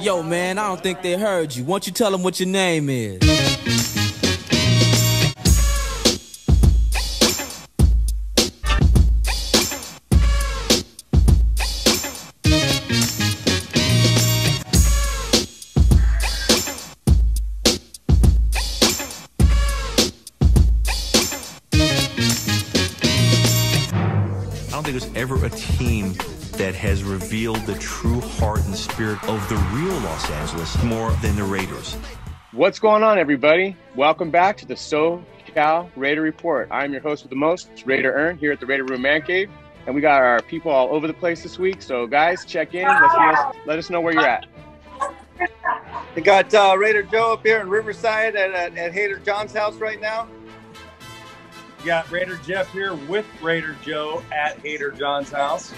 Yo, man, I don't think they heard you. Why don't you tell them what your name is? I don't think there's ever a team that has revealed the true heart and spirit of the real Los Angeles more than the Raiders. What's going on, everybody? Welcome back to the SoCal Raider Report. I'm your host with the most, Raider Ern, here at the Raider Room Man Cave. And we got our people all over the place this week. So, guys, check in. Let us know where you're at. We got Raider Joe up here in Riverside at Hater John's house right now. We got Raider Jeff here with Raider Joe at Hater John's house.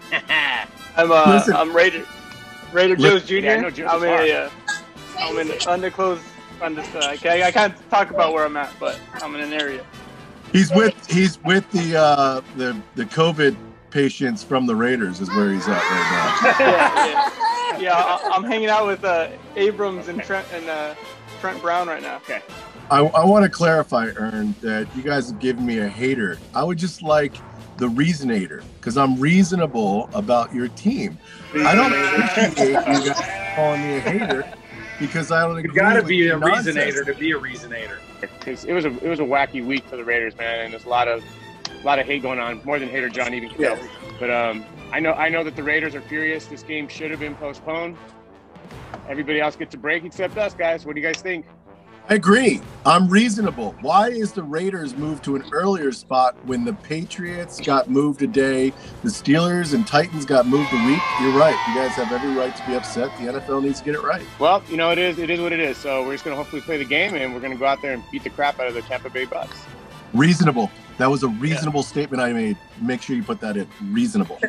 I'm Raider Joe's Jr. Yeah, I know Joe's I'm in the underclothes. I can't talk about where I'm at, but I'm in an area. He's with the COVID patients from the Raiders is where he's at right Yeah, I'm hanging out with Abrams and Trent Brown right now. Okay. now. I want to clarify, Ern, that you guys have given me a hater. I would just like the reasonator, because I'm reasonable about your team. I don't appreciate you guys calling me a hater because I don't agree. You got to with be a your nonsense. reasonator to be a reasonator. Because it was a wacky week for the Raiders, man, and there's a lot of hate going on, more than Hater John even can tell. But I know that the Raiders are furious. This game should have been postponed. Everybody else gets a break except us, guys. What do you guys think? I agree. I'm reasonable. Why is the Raiders moved to an earlier spot when the Patriots got moved a day, the Steelers and Titans got moved a week? You're right. You guys have every right to be upset. The NFL needs to get it right. Well, you know, it is what it is. So we're just going to hopefully play the game, and we're going to go out there and beat the crap out of the Tampa Bay Bucks. Reasonable. That was a reasonable statement I made. Make sure you put that in. Reasonable.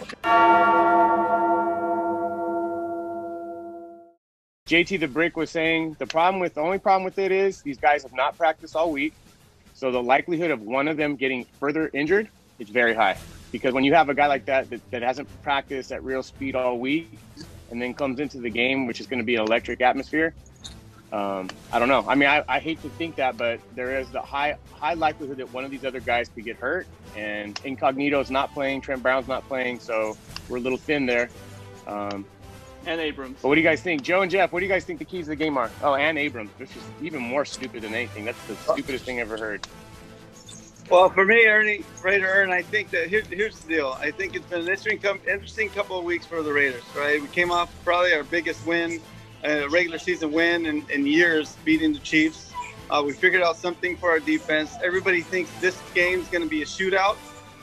JT the Brick was saying the only problem with it is these guys have not practiced all week. So the likelihood of one of them getting further injured is very high. Because when you have a guy like that hasn't practiced at real speed all week and then comes into the game, which is going to be an electric atmosphere, I don't know. I mean, I hate to think that, but there is the high likelihood that one of these other guys could get hurt. And Incognito's not playing, Trent Brown's not playing, so we're a little thin there. And Abrams. But what do you guys think? Joe and Jeff, what do you guys think the keys to the game are? Oh, and Abrams, which is even more stupid than anything. That's the stupidest thing I've ever heard. Well, for me, Raider Ern, I think that here's the deal. I think it's been an interesting couple of weeks for the Raiders, right? We came off probably our biggest win, regular season win in years, beating the Chiefs. We figured out something for our defense. Everybody thinks this game's going to be a shootout,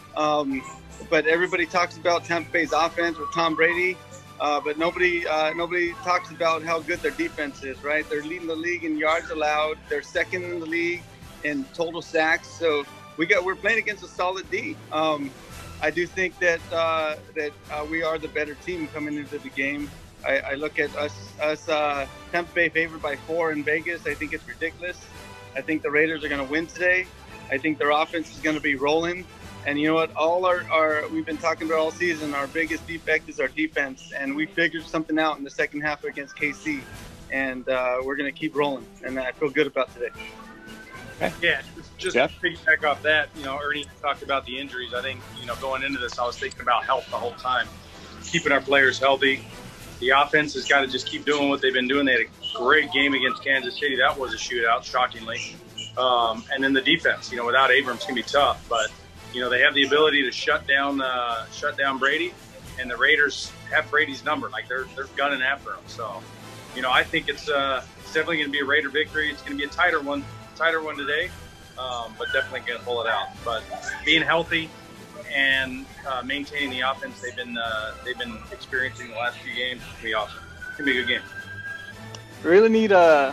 but everybody talks about Tampa Bay's offense with Tom Brady. But nobody talks about how good their defense is, right? They're leading the league in yards allowed. They're second in the league in total sacks. So we're playing against a solid D. I do think that we are the better team coming into the game. I look at us Tampa Bay favored by 4 in Vegas. I think it's ridiculous. I think the Raiders are going to win today. I think their offense is going to be rolling. And you know what? We've been talking about all season. Our biggest defect is our defense, and we figured something out in the second half against KC, and we're going to keep rolling. And I feel good about today. Yeah, just to piggyback off that, Ernie talked about the injuries. I think, going into this, I was thinking about health the whole time, keeping our players healthy. The offense has got to just keep doing what they've been doing. They had a great game against Kansas City. That was a shootout, shockingly. And then the defense, without Abrams, can be tough, but. They have the ability to shut down Brady, and the Raiders have Brady's number. Like they're gunning after him. So, I think it's definitely going to be a Raider victory. It's going to be a tighter one today, but definitely going to pull it out. But being healthy and maintaining the offense they've been experiencing the last few games will be awesome. It's going to be a good game. We really need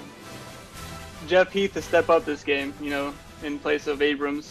Jeff Heath to step up this game, in place of Abrams.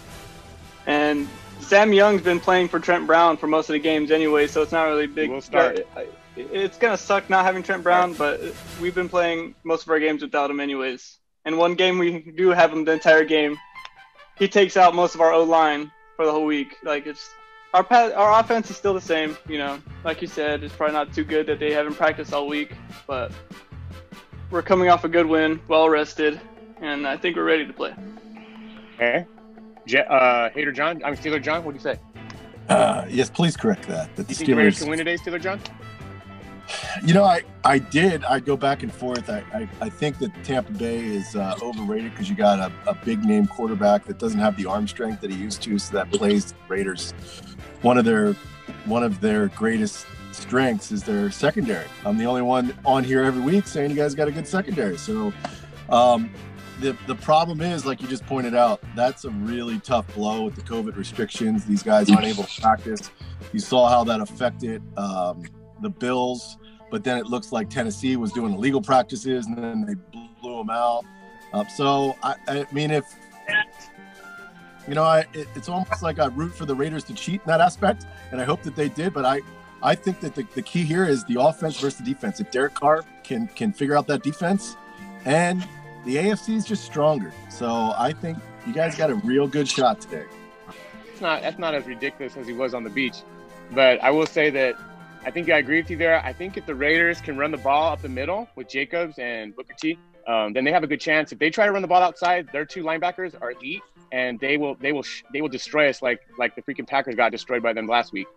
And Sam Young's been playing for Trent Brown for most of the games anyway, so it's not really big. We'll start. It's going to suck not having Trent Brown, but we've been playing most of our games without him anyways. And one game we do have him the entire game, he takes out most of our O-line for the whole week. Like, it's our offense is still the same. You know, like you said, it's probably not too good that they haven't practiced all week, but we're coming off a good win, well rested, and I think we're ready to play. Okay. Steeler John, what do you say? Yes, please correct that. That the You think the Raiders can Steelers. win today, Steeler John? You know, I go back and forth. I think that Tampa Bay is overrated because you got a big name quarterback that doesn't have the arm strength that he used to, so that plays the Raiders. One of their greatest strengths is their secondary. I'm the only one on here every week saying you guys got a good secondary. So the problem is, like you just pointed out, that's a really tough blow with the COVID restrictions. These guys aren't able to practice. You saw how that affected the Bills, but then it looks like Tennessee was doing illegal practices and then they blew them out. So I mean, if you know, it's almost like I root for the Raiders to cheat in that aspect, and I hope that they did. But I think that the key here is the offense versus the defense. If Derek Carr can figure out that defense, and the AFC is just stronger, so I think you guys got a real good shot today. That's not as ridiculous as he was on the beach, but I will say that I think I agree with you there. I think if the Raiders can run the ball up the middle with Jacobs and Booker T, then they have a good chance. If they try to run the ball outside, their two linebackers are elite, and they will destroy us like the freaking Packers got destroyed by them last week.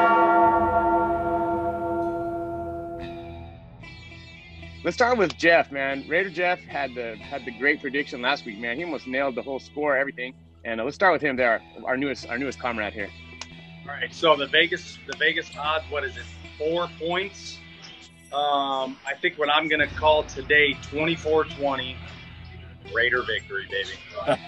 Let's start with Jeff, man. Raider Jeff had the great prediction last week, man. He almost nailed the whole score, everything. And let's start with him there, our newest comrade here. All right, so the Vegas odds, what is it, 4 points? I think what I'm going to call today 24-20 Raider victory, baby.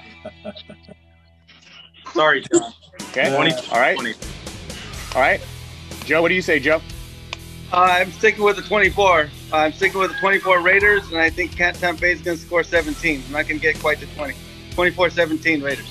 Sorry, John. Okay. 20. All right. 20. All right. Joe, what do you say, Joe? I'm sticking with the 24. I'm sticking with the 24 Raiders, and I think Tampa Bay is going to score 17. I'm not going to get quite to 20. 24-17 Raiders.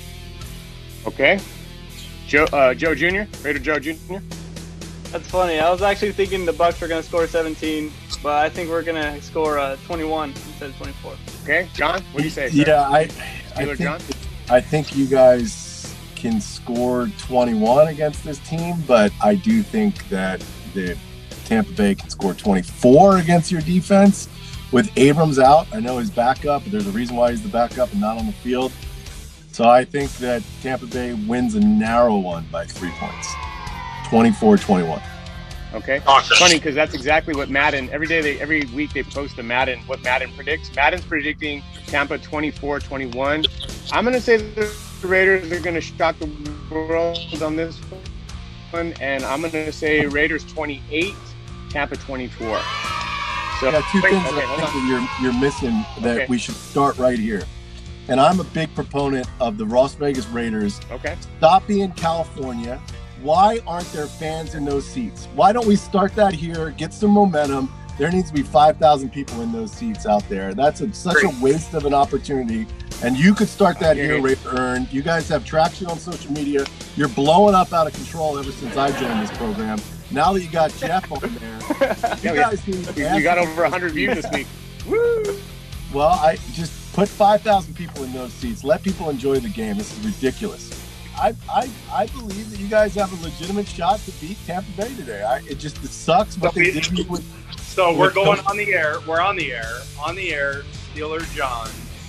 Okay. Joe Jr., Raider Joe Jr. That's funny. I was actually thinking the Bucs were going to score 17, but I think we're going to score 21 instead of 24. Okay, John, what do you say, sir? Yeah, I think you guys can score 21 against this team, but I do think that the Tampa Bay can score 24 against your defense. With Abrams out, I know he's backup, but there's a reason why he's the backup and not on the field. So I think that Tampa Bay wins a narrow one by 3 points, 24-21. Okay. Awesome. Funny because that's exactly what Madden, every week they post what Madden predicts. Madden's predicting Tampa 24-21. I'm going to say the Raiders are going to shock the world on this one, and I'm going to say Raiders 28, Tampa 24. So, yeah, two things I think that you're missing that we should start right here. And I'm a big proponent of the Las Vegas Raiders. Okay. Stop being California. Why aren't there fans in those seats? Why don't we start that here, get some momentum? There needs to be 5,000 people in those seats out there. That's such a waste of an opportunity. And you could start that here, Raider Earn. You guys have traction on social media. You're blowing up out of control ever since I joined this program. Now that you got Jeff on there, you got over 100 views this week. Woo! Well, I just put 5,000 people in those seats. Let people enjoy the game. This is ridiculous. I believe that you guys have a legitimate shot to beat Tampa Bay today. It sucks what they did with. So we're going on the air. We're on the air. On the air, Steeler John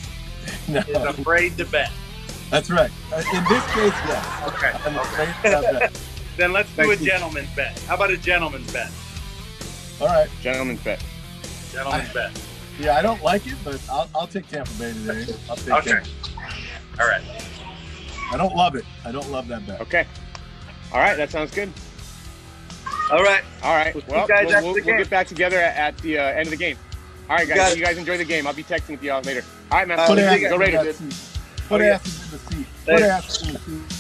is afraid to bet. That's right. In this case, yes. Okay. I'm afraid to have that. Then let's do a gentleman's bet. How about a gentleman's bet? All right. Gentleman's bet. Gentleman's bet. Yeah, I don't like it, but I'll take Tampa Bay today. I'll take Tampa. All right. I don't love it. I don't love that bet. Okay. All right, that sounds good. All right. Well, we'll get back together at the end of the game. All right, guys. You guys enjoy the game. I'll be texting with y'all later. All right, man. Go Raiders. Put asses in the seat. Put asses in the seat.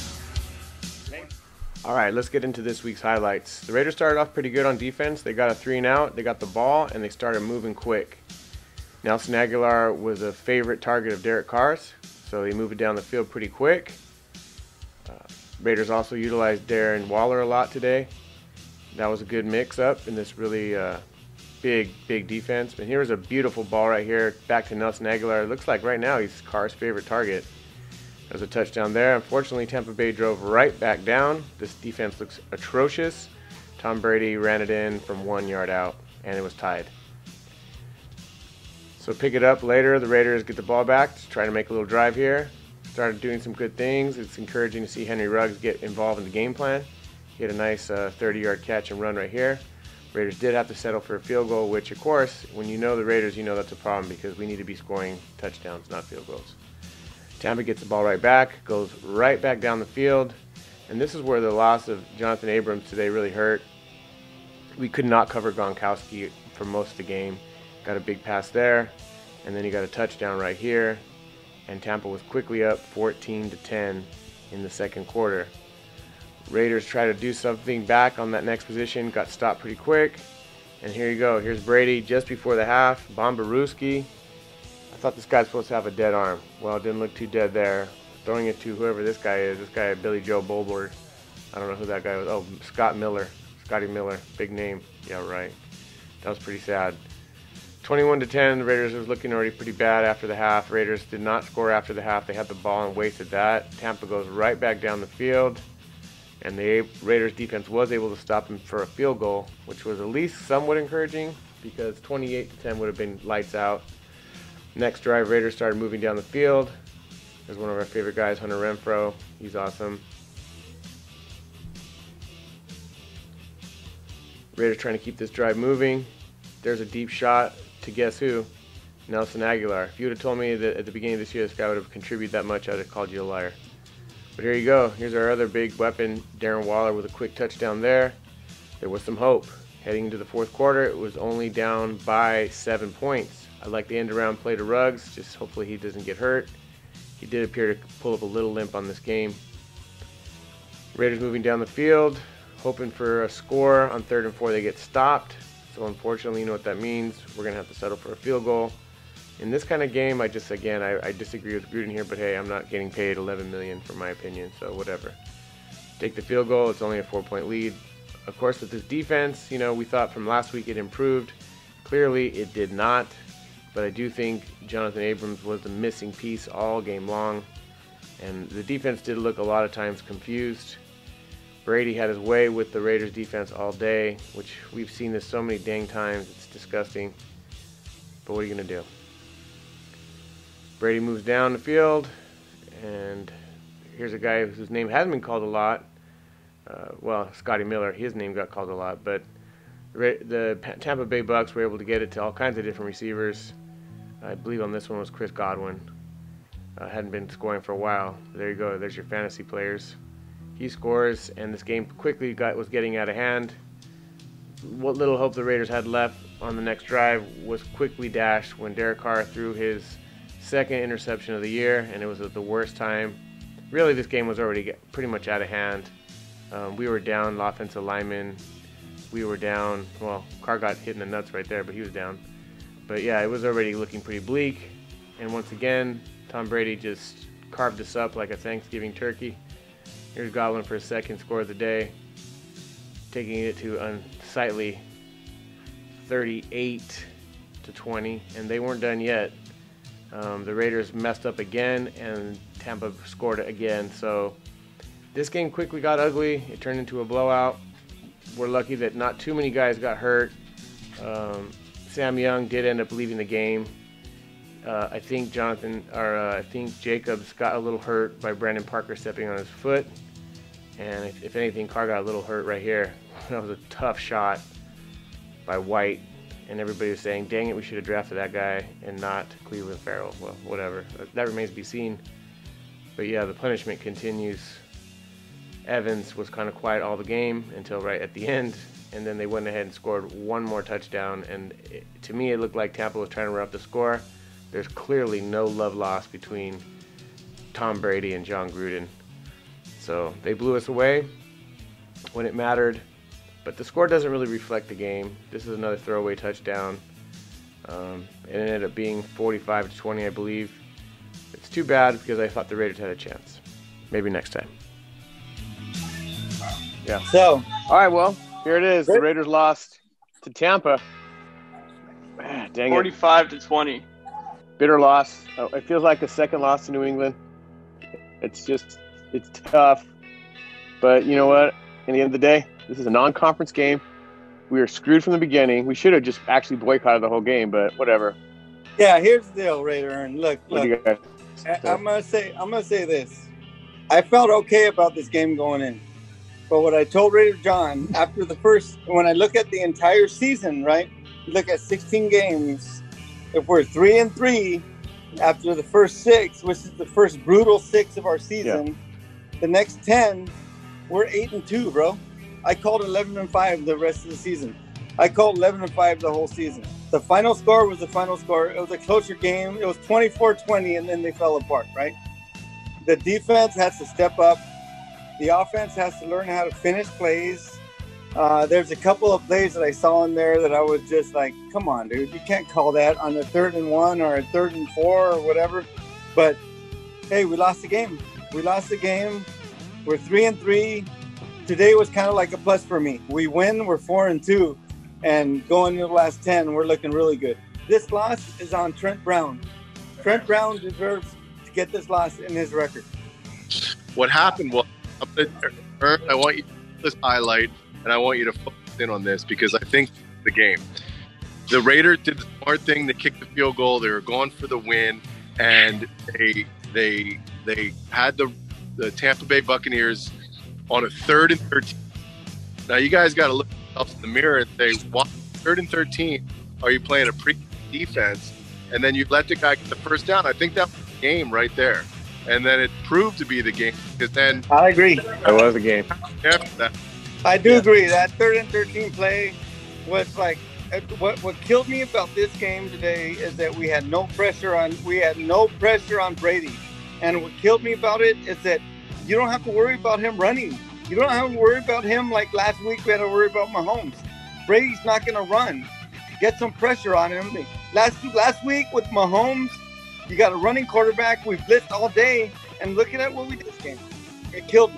All right, let's get into this week's highlights. The Raiders started off pretty good on defense. They got a 3-and-out. They got the ball, and they started moving quick. Nelson Aguilar was a favorite target of Derek Carr's, so he moved it down the field pretty quick. Raiders also utilized Darren Waller a lot today. That was a good mix-up in this really big defense. And here's a beautiful ball right here back to Nelson Aguilar. It looks like right now he's Carr's favorite target. There's a touchdown there. Unfortunately, Tampa Bay drove right back down. This defense looks atrocious. Tom Brady ran it in from 1 yard out, and it was tied. So pick it up later. The Raiders get the ball back to try to make a little drive here. Started doing some good things. It's encouraging to see Henry Ruggs get involved in the game plan. He had a nice 30-yard catch and run right here. Raiders did have to settle for a field goal, which, of course, when you know the Raiders, you know that's a problem because we need to be scoring touchdowns, not field goals. Tampa gets the ball right back, goes right back down the field, and this is where the loss of Jonathan Abrams today really hurt. We could not cover Gronkowski for most of the game. Got a big pass there, and then he got a touchdown right here, and Tampa was quickly up 14-10 in the second quarter. Raiders try to do something back on that next position, got stopped pretty quick, and here you go. Here's Brady just before the half, Bombarooski. I thought this guy's supposed to have a dead arm. Well, it didn't look too dead there. Throwing it to whoever this guy is. This guy, Billy Joe Bolbord. I don't know who that guy was. Oh, Scotty Miller, big name. Yeah, right. That was pretty sad. 21-10, the Raiders was looking already pretty bad after the half. Raiders did not score after the half. They had the ball and wasted that. Tampa goes right back down the field. And the Raiders defense was able to stop him for a field goal, which was at least somewhat encouraging because 28-10 would have been lights out. Next drive, Raiders started moving down the field. There's one of our favorite guys, Hunter Renfrow. He's awesome. Raiders trying to keep this drive moving. There's a deep shot to guess who? Nelson Aguilar. If you would have told me that at the beginning of this year this guy would have contributed that much, I would have called you a liar. But here you go. Here's our other big weapon, Darren Waller, with a quick touchdown there. There was some hope. Heading into the fourth quarter, it was only down by 7 points. I like the end-around play to Ruggs, just hopefully he doesn't get hurt. He did appear to pull up a little limp on this game. Raiders moving down the field, hoping for a score. On 3rd and 4, they get stopped. So unfortunately, you know what that means. We're going to have to settle for a field goal. In this kind of game, I disagree with Gruden here, but hey, I'm not getting paid $11 million for my opinion, so whatever. Take the field goal. It's only a 4-point lead. Of course, with this defense, you know, we thought from last week it improved. Clearly, it did not, but I do think Jonathan Abrams was the missing piece all game long, and the defense did look a lot of times confused. Brady had his way with the Raiders defense all day, which we've seen this so many dang times. It's disgusting, but what are you going to do? Brady moves down the field, and here's a guy whose name hasn't been called a lot. Well, Scotty Miller, his name got called a lot, but the Tampa Bay Bucks were able to get it to all kinds of different receivers. I believe on this one was Chris Godwin. Hadn't been scoring for a while. There you go. There's your fantasy players. He scores, and this game quickly was getting out of hand. What little hope the Raiders had left on the next drive was quickly dashed when Derek Carr threw his second interception of the year, and it was at the worst time. Really, this game was already pretty much out of hand. We were down offensive linemen. We were down. Well, Carr got hit in the nuts right there, but he was down. But yeah, it was already looking pretty bleak. And once again, Tom Brady just carved us up like a Thanksgiving turkey. Here's Godwin for his second score of the day, taking it to unsightly 38-20, and they weren't done yet. The Raiders messed up again, and Tampa scored again. So this game quickly got ugly. It turned into a blowout. We're lucky that not too many guys got hurt. Sam Young did end up leaving the game. I think Jacobs got a little hurt by Brandon Parker stepping on his foot. And if anything, Carr got a little hurt right here. That was a tough shot by White. And everybody was saying, dang it, we should have drafted that guy and not Cleveland Farrell. Well, whatever. That remains to be seen. But yeah, the punishment continues. Evans was kind of quiet all the game until right at the end. And then they went ahead and scored one more touchdown. And to me, it looked like Tampa was trying to run up the score. There's clearly no love lost between Tom Brady and John Gruden. So they blew us away when it mattered. But the score doesn't really reflect the game. This is another throwaway touchdown. It ended up being 45-20, I believe. It's too bad because I thought the Raiders had a chance. Maybe next time. Yeah. So, all right, well, here it is. The Raiders lost to Tampa. Dang it. 45-20. Bitter loss. Oh, it feels like a second loss to New England. It's tough. But you know what? In the end of the day, this is a non-conference game. We were screwed from the beginning. We should have just actually boycotted the whole game, but whatever. Yeah, here's the deal, Raider Ern. Look. I'm gonna say this. I felt okay about this game going in. But what I told Raider John after when I look at the entire season, right? Look at 16 games. If we're 3-3 after the first 6, which is the first brutal 6 of our season, the next 10, we're 8-2, bro. I called 11-5 the rest of the season. I called 11-5 the whole season. The final score was the final score. It was a closer game. It was 24-20, and then they fell apart, right? The defense has to step up. The offense has to learn how to finish plays. There's a couple of plays that I saw in there that I was just like, come on, dude. You can't call that on a 3rd and 1 or a 3rd and 4 or whatever. But, hey, we lost the game. We're 3-3. Today was kind of like a plus for me. We win, we're 4-2. And going into the last 10, we're looking really good. This loss is on Trent Brown. Trent Brown deserves to get this loss in his record. What happened was, I want you to this highlight, and I want you to focus in on this because I think the game. The Raiders did the smart thing. They kicked the field goal. They were going for the win, and they had the Tampa Bay Buccaneers on a 3rd and 13. Now you guys got to look yourselves in the mirror and say, why 3rd and 13 are you playing a pre-defense, and then you let the guy get the first down? I think that was the game right there. And then it proved to be the game because then I agree. It was the game. After that, I do agree. That 3rd and 13 play was like what killed me about this game today is that we had no pressure on Brady. And what killed me about it is that you don't have to worry about him running. You don't have to worry about him like last week we had to worry about Mahomes. Brady's not going to run. Get some pressure on him. Last week with Mahomes, you got a running quarterback. We blitzed all day, and looking at what we did this game, it killed me.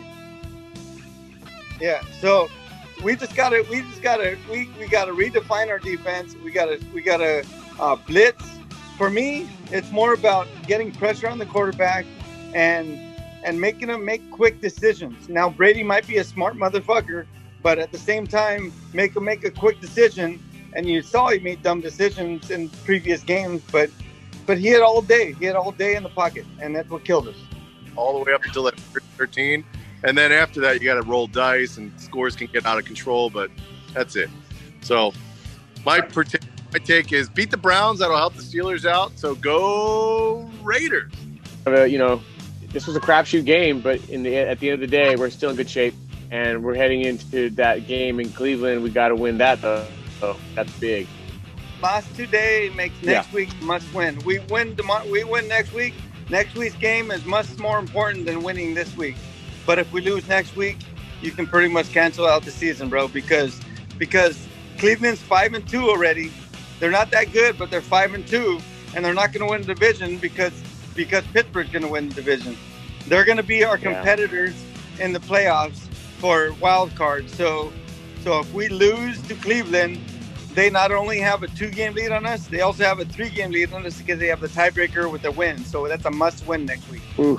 Yeah, so we gotta redefine our defense. We gotta blitz. For me, it's more about getting pressure on the quarterback and making him make quick decisions. Now Brady might be a smart motherfucker, but at the same time, make him make a quick decision. And you saw he made dumb decisions in previous games, but he had all day. He had all day in the pocket, and that's what killed us. all the way up until that 13. And then after that, you got to roll dice and scores can get out of control, but that's it. So my take is beat the Browns. That'll help the Steelers out. So go Raiders. This was a crapshoot game, but at the end of the day, we're still in good shape. And we're heading into that game in Cleveland. We got to win that, though. So that's big. Loss today makes next week must win. We win next week. Next week's game is much more important than winning this week. But if we lose next week, you can pretty much cancel out the season, bro, because Cleveland's 5-2 already. They're not that good, but they're 5-2, and they're not going to win the division because Pittsburgh's going to win the division. They're going to be our competitors in the playoffs for wild card. So if we lose to Cleveland, they not only have a 2-game lead on us, they also have a 3-game lead on us because they have the tiebreaker with the win. So that's a must-win next week. Oof.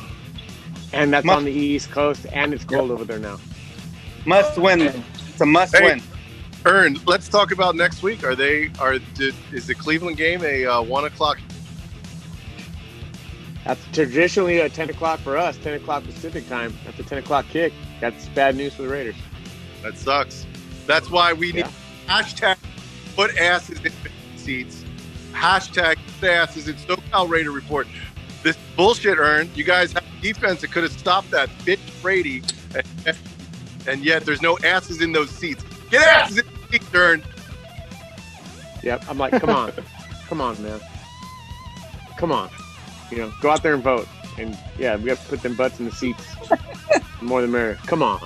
And that's on the East Coast, and it's cold over there now. Must win. It's a must win. Ern, let's talk about next week. Is the Cleveland game a 1:00? That's traditionally at 10 o'clock for us, 10 o'clock Pacific time. That's a 10 o'clock kick. That's bad news for the Raiders. That sucks. That's why we need hashtag put asses in seats. Hashtag put asses in SoCal Raider Report. This bullshit, Ern. You guys have a defense that could have stopped that bitch Brady, and yet there's no asses in those seats. Get asses in the seats, Ern. Yep. I'm like, come on. Come on, man. Come on. Go out there and vote. And, we have to put them butts in the seats. More than merrier. Come on.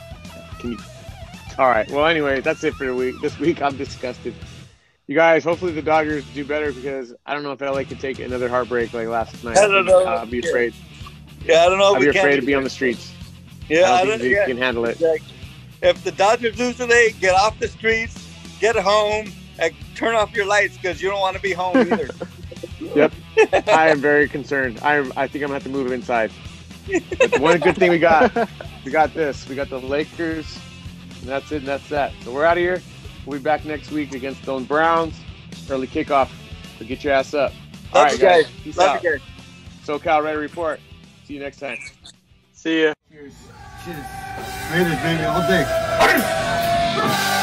All right. Well, anyway, that's it for the week. This week, I'm disgusted. You guys, hopefully the Dodgers do better because I don't know if LA could take another heartbreak like last night. I don't know. I'll be afraid. Yeah, I don't know. I'll be afraid to be on the streets. Yeah, I don't think they can handle it. If the Dodgers lose today, get off the streets, get home, and turn off your lights because you don't want to be home either. Yep. I am very concerned. I think I'm going to have to move inside. But the one good thing we got this. We got the Lakers, and that's it, and that's that. So we're out of here. We'll be back next week against those Browns. Early kickoff. So get your ass up. All right, guys. Peace out. SoCal Raider Report. See you next time. See ya. Cheers. Cheers. Raiders, baby, all day.